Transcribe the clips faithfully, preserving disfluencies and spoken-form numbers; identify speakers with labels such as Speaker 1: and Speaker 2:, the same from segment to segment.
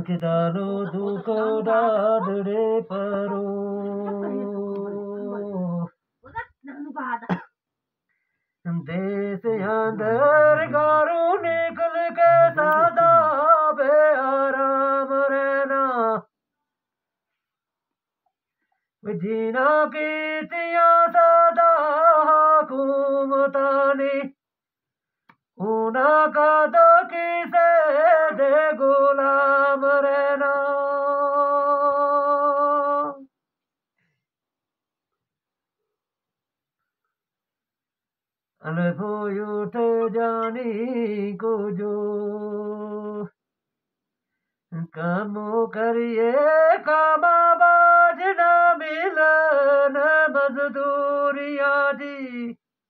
Speaker 1: कितानो दुख डाडरे परो देश अंदर गारू निकल के सादा बे आराम रहना जीना कीतिया सादा हुकूमतानी ऊना का तो किसे दे गुलाम रहना अनफो उठ जानी को जो कामो करिए कामा बाज न मिलन मजदूरिया जी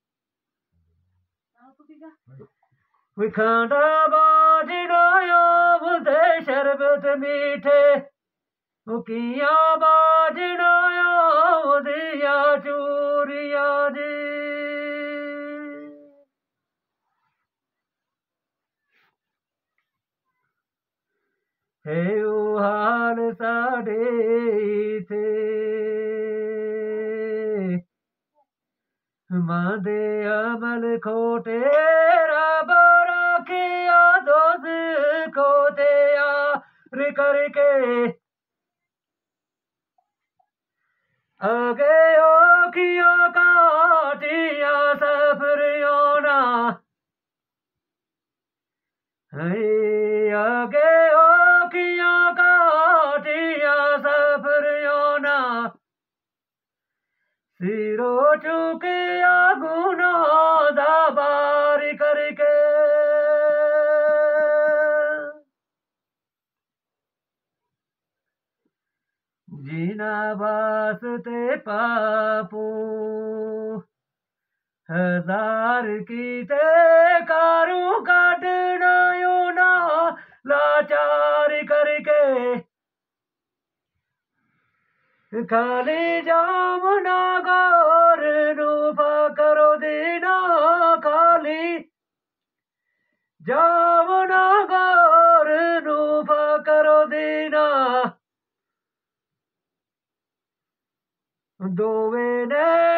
Speaker 1: विखांडा बाज नायो मुझे शरबत मीठे उकिया बाज नायो दिया चूरिया जी हे ओ हाल साडे थे मांदे अमल खोटे रब रखिया दोस खोते यार करके आगे ओ किया काटिया सफरियों ना आगे ओ किया काटिया सफरियों ना सिरो चुकिया गुना दाबारी करके जीना वास्ते पापो हजार की ते कारू काटना यो ना लाचार करके खाली जामुना गौर रूपा करो दीना खाली जामुना गौर रूपा करो दीना दोवे ने